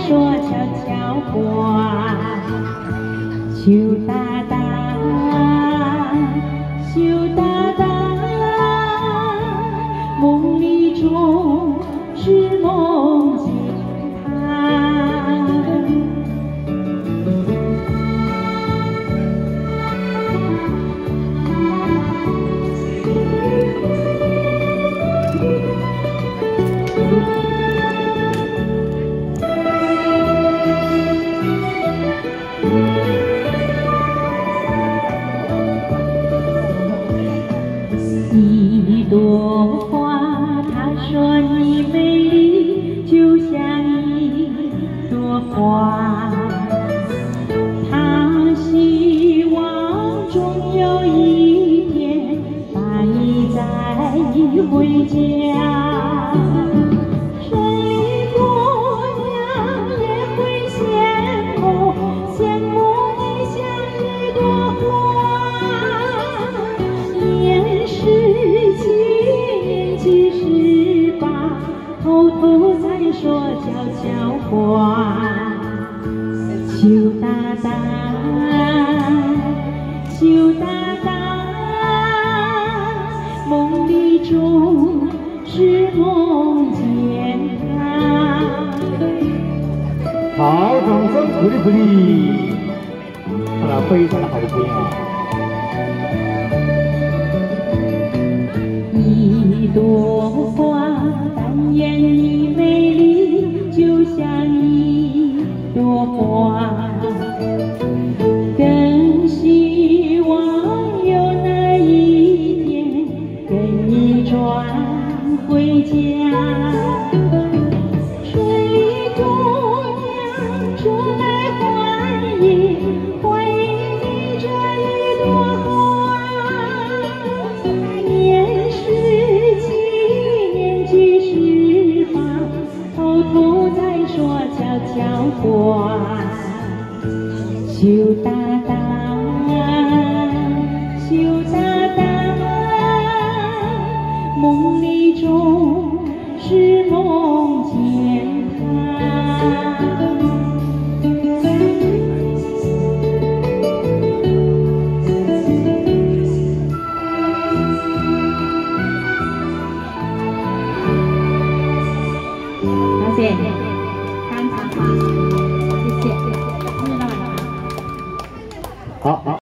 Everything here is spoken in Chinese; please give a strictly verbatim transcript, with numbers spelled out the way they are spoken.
说悄悄话。羞答答，羞答答，梦里总是梦见他。一朵花，他说你美丽，就像一朵花。他希望终有一天把你带回家。城里姑娘也会羡慕，羡慕你像一朵花。年十七，年纪十八，偷偷在说悄悄话。羞答答，羞答答，梦里总是梦见他。 好，掌声鼓励鼓励，看来非常的好听啊！ 一朵花，但愿你美丽，就像一朵花。更希望有那一天跟你转回家。水里姑娘出来欢迎，欢迎你这一朵花。年十七，年纪十八，偷偷在说悄悄话。羞答答，羞答答，梦里总是梦见他。谢谢，看茶花，谢谢，谢谢，谢谢老板。 好好。